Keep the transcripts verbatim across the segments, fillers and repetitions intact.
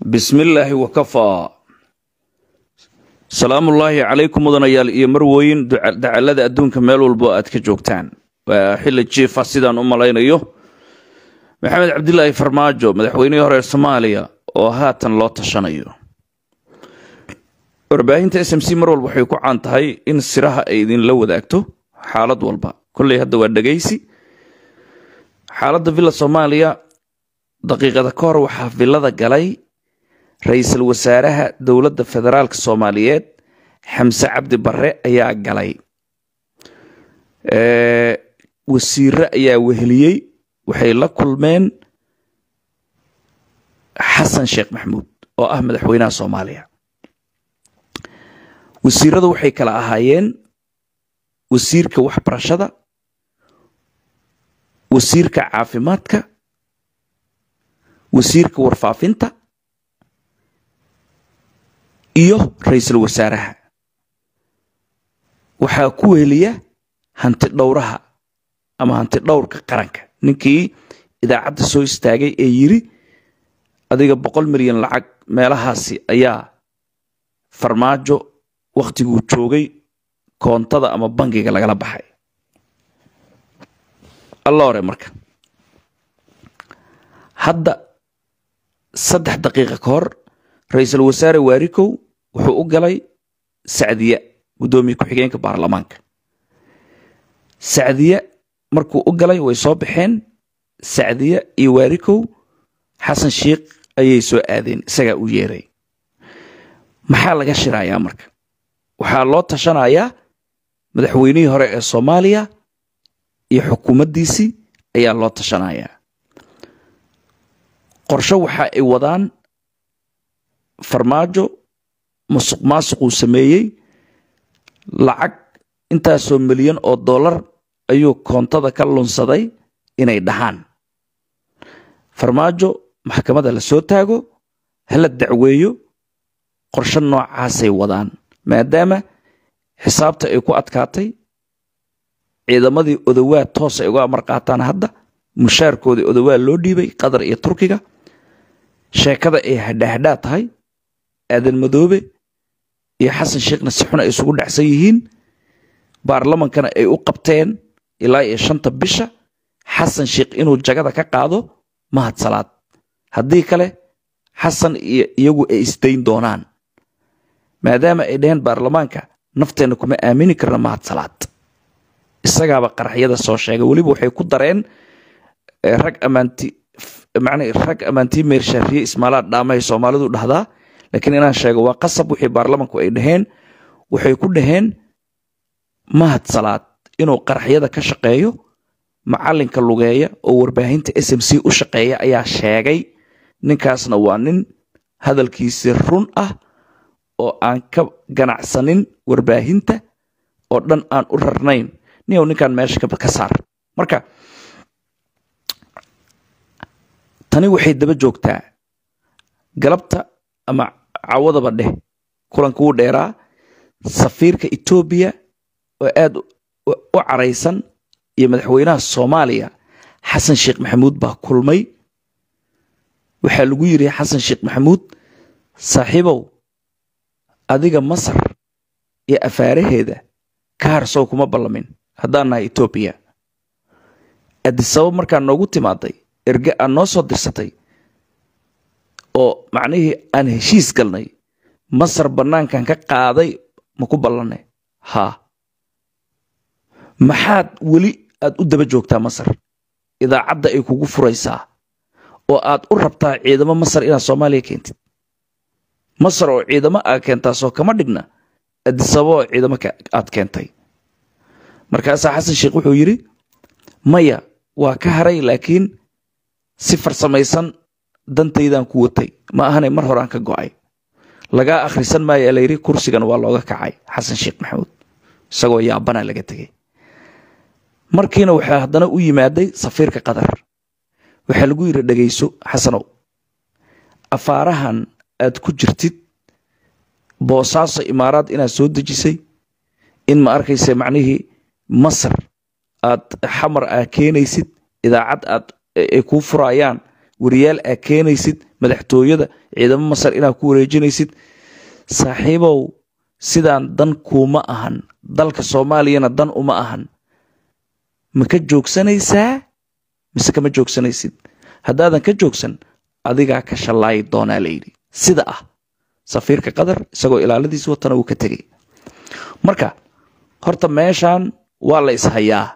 بسم الله وكفى سلام الله عليكم مدنيال iyo marwooyin dacalada adduunka meel walba aad ka joogtaan waa xilli jiif sidaan u malaynayo maxamed cabdilaahi farmaajo madaxweynihii hore Soomaaliya oo haatan loo tashanayo warbaahinta S M C mar walba waxay ku caan tahay in siraha ay idin la wadaagto xaalad walba kulli hadda waa dhageysi xaaladda villa Soomaaliya daqiiqada ka hor waxa villada galay رئيس الوزراء دولة فدرال الصوماليات حمزة عبد برة أيا قلي أه وسير أيا وهليي وحيلا كل من حسن شيخ محمود أو أحمد حوينا صوماليا وسير ذو حيك الأهايين وسير كوح برشدة وسير كعافماتك وسير كورفافنتا iyo ra'iisul wasaaraha waxa ku weliya hanti dhowraha ama hanti dhowrka qaranka ninkii idaacadda soo istaagay ee yiri adiga boqol milyan lacag meelahaasi ayaa farmaajo waqtigu joogay koontada ama bangiga lagala baxay alloore marka hadda saddex daqiiqo ka hor ra'iisul wasaare waarikow wuxuu u galay Saadiya gudoomiye ku xigeenka baarlamaanka Saadiya markuu u galay way soo baxeen Saadiya iyo waarikow Xasan Sheekh ayay soo aadeen isaga u yeeray maxaa laga shirayaa marka waxa loo tashanayaa madaxweynihii hore ee Soomaaliya iyo xukuumaddiisii ayaa loo tashanayaa qorshe waxa ay wadaan farmaajo musuq maasuqu sameeyay lacag intaasoo milyan oo dollar ayuu koontada ka lunsaday inay dhahaan farmaajo maxkamadda la soo taago hala dacweeyo qorshe noocaas ay wadaan maadaama xisaabta ay ku adkaatay ciidamadii odawaa toos ay uga amar qaataan hadda mushaarkoodii odawaa loo dhiibay Qatar iyo Turkiga sheekada ay hadhaadhaa tahay aadan madoobe iyo xasan sheekhna si xun ay isugu dhacsan yihiin baarlamaankana ay u qabteen ilaa iyo shanta bisha xasan sheekh inuu jagada ka qaado mahad salaad haddii kale xasan iyo iyagu ay isdayn doonaan maadaama ay dhaheen baarlamaanka nafteena kuma aamini karna mahad salaad isagaaba qaraxyada soo sheegay waliba waxay ku dareen rag amaanti معني رج أمانتي ميرشارية إسماعيل دامه سومالي دو ده لكن أنا شايف وقصب وحي برلمان كوي دهين وحي كل دهين ما هاد صلاة إنه قرحية ده كشقيو معلن كاللغية أو ورباهين تإس إم سي وشقية أي شاقي نكاس نوانين هذا الكيسرون أه أو أنك جنع سنين ورباهين ته أو دن أن أررنين نيو نكان ماشي كبكسر مركا tani waxay daba joogtaa galabta ama cawada badhe kulanka uu dheeraa safiirka Ethiopia oo aad u careysan iyo madaxweynaha Soomaaliya Xasan Sheekh Maxamuud baa kulmay waxa lagu yiri Xasan Sheekh Maxamuud saaxiibow adiga Masar iyo afaaraheeda ka harso kuma ballamin hadana Ethiopia Addis Ababa markaa noogu timaaday erga aan noo soo dirsatay oo macnaheedu aan heshiis galnay Masar banaankan ka qaaday ma ku ballanay ha maxaad wali aad u daba joogtaa Masar idaacadda ay kugu furaysaa oo aad u rabtaa ciidamo Masar ina Soomaaliya keentid Masar oo ciidamo aad keentaa soo kama dhigna Addis Ababa ciidamo aad keentay markaas Xasan Sheekh wuxuu yiri maya waa ka haray laakiin si farsamaysan dantaydan ku watay ma ahanay mar hore aan ka go'ay laga akhrisan maayo leeyri kursigan waa looga kacay Xasan Sheekh Maxamuud isagoo yaabana laga tagay markiina waxa hadana u yimaaday safiirka Qatar waxa lagu yiri dhageyso Xasanow afaarahan aad ku jirtid boosaaso imaaraad ina soo dejisay in ma arkaysa macnaheedu Masar aad xamar ah keenaysid idaacad aad ay ku furayaan wariyaal aa keenaysid madaxtooyada ciidamo masar inaa ku wareejinaysid saaxiibow sidaan dan kuuma ahan dalka soomaaliyana dan uma ahan ma ka joogsanaysaa mise kama joogsanaysid haddaadan ka joogsan adigaa ka shallaayi doonaa layidhi sida ah safiirka qatar isagoo ilaaladiis watana uu ka tegey marka horta meeshaan waa la ishayaa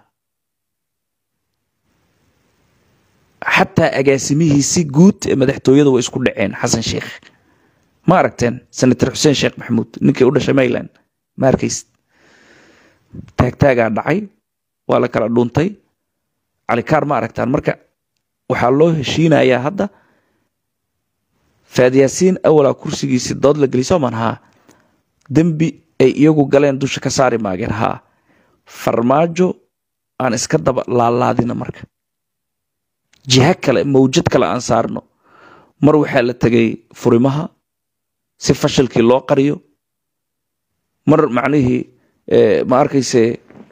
xataa agaasimihiisi guud ee madaxtooyada way isku dhaceen xasan sheekh ma aragteen senator xuseen sheekh maxamuud ninkii u dhashay Maryland ma arkaysid taagtaagaa dhacay waa la kala dhuuntay cali kaar ma aragtaan marka waxaa loo heshiinayaa hadda faadiyaasiin awalaa kursigiisi dood la geliso man haa dembi ay iyagu galeen dusha ka saari maageen haa farmaajo aan iska daba laalaadina marka jiha kale mawjad kale aan saarno mar waxaa la tagay furimaha si fashilkii loo qariyo mar macnihii ma arkayse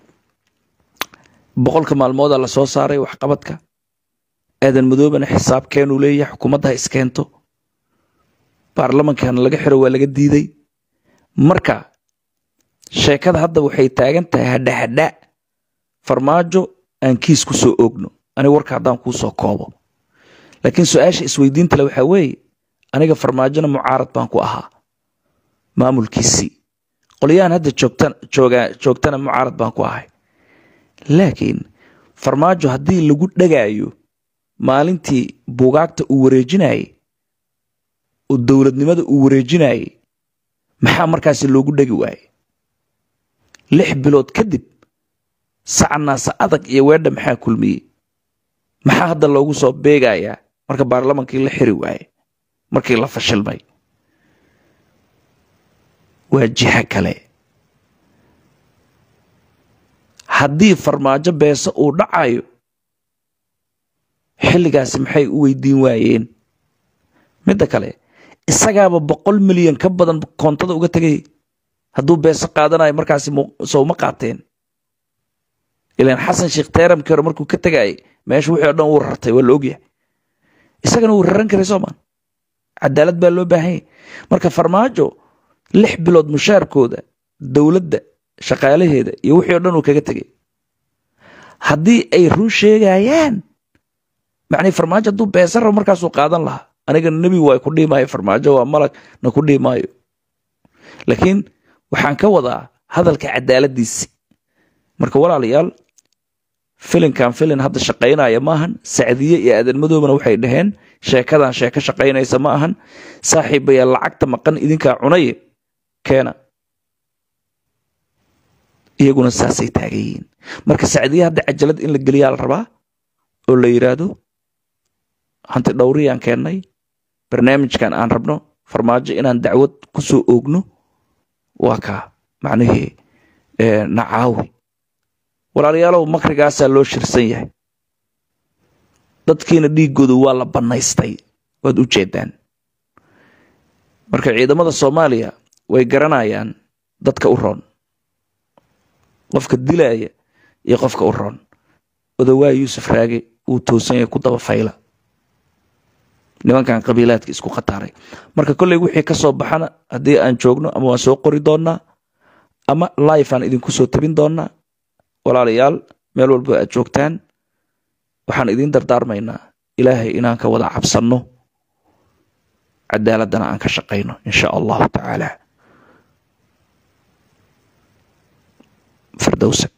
boqolka maalmooda la soo saaray waxqabadka aadan madoobana xisaabkeenu leeyahay xukuumadda iskeento baarlamaankan laga xiro waa laga diiday marka sheekada hadda waxay taagan tahay hadha hadha farmaajo aan kiis ku soo oogno aniga warka haddaan kuu soo koobo laakiin su-aasha isweydiinta le waxaa weeye aniga farmaajona mucaarad baan ku ahaa maamulkiisii qolyahan hadda joogtan jooga joogtana mucaarad baan ku ahay laakiin farmaajo haddii lagu dhagaayo maalintii buugaagta uu wareejinayay oo dowladnimada uu wareejinayay maxaa markaasi loogu dhagi waayey lix bilood kadib sacnaasa adag iyo weedha maxaa kulmiyey maxaa hadda loogu soo beegayaa marka baarlamaankii la xiri waayey markii la fashilmay waa jiha kale haddii farmaajo beesa uu dhacayo xilligaasi maxay u weydiin waayeen midda kale isagaaba boqol milyan ka badan koontada uga tegay hadduu beesa qaadanayo markaasi sowma qaateen ilaan xasan sheekh teeramkii hore markuu ka tegayay meesha wixii oo dhan uu rartay waa la ogyahay isagana wuu raran karay soomaan cadaalad baa loo baahan yahay marka farmaajo lix bilood mushaarkooda dowladda shaqaalaheeda iyo wixii oo dhan uu kaga tegay haddii ay run sheegayaan macnii farmaajo hadduu beesa rabo markaasuu qaadan lahaa aniga nebi waa ku dhihi maayo farmaajo waa malag na ku dhihi maayo laakiin waxaan ka wadaa hadalka cadaaladiisi marka walaalayaal filinkan filin hadda shaqaynaya maahan sacdiye iyo aadan madoobana waxay dhaheen sheekadan sheeko shaqaynaysa ma ahan saaxiibaya lacagta maqan idinkaa cunaye keena iyaguna saasay taagan yihiin marka sacdiye hadda cajalad in la geliyaa la rabaa oo la yiraahdo hanti dhowriyaan keennay barnaamijkan aan rabno farmaajo inaan dacwad ku soo oogno waa kaa macnihii nacaawi walaalayaalow makrigaasaa loo shirsan yahay dadkiina dhiigoodu waa la bannaystay waad u jeedaan marka ciidamada Soomaaliya way garanayaan dadka u roon qofka dilaya iyo qofka u roon odawaa Yuusuf Raage uu toosan yahay ku daba fayla nimankan qabiilaadka isku qataaray marka kulay wixii ka soo baxana hadii aan joogno ama waan soo qori doonaa ama live aan idinku soo tabin doonaa walaalayaal meel walba aad joogtaan waxaan idin dardaarmaynaa ilaahay inaan ka wada cabsanno cadaaladana aan ka shaqeyno insha Allah ta'ala firdawsa